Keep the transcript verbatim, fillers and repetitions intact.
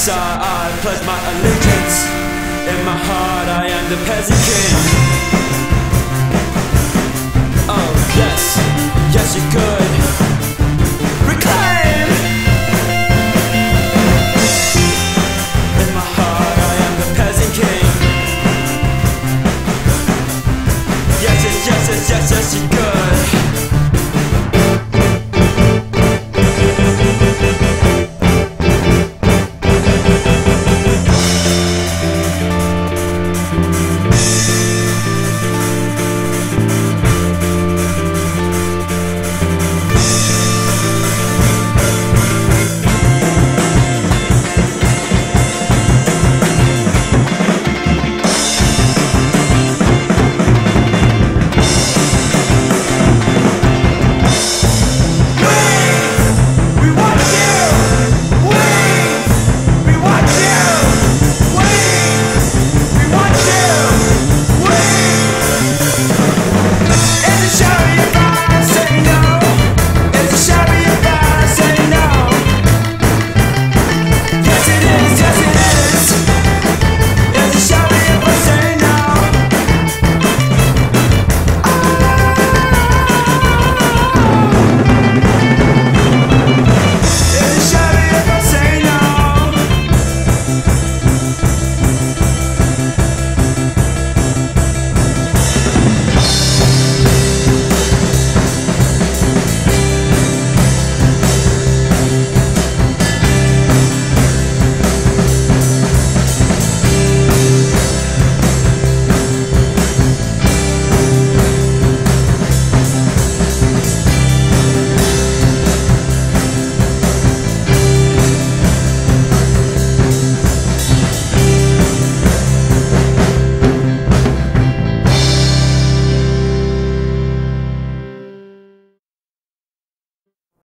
yes, I, I pledge my allegiance. In my heart I am the peasant king. Oh yes, yes you're good. Reclaim! In my heart I am the peasant king. Yes, yes, yes, yes, yes, yes you're good.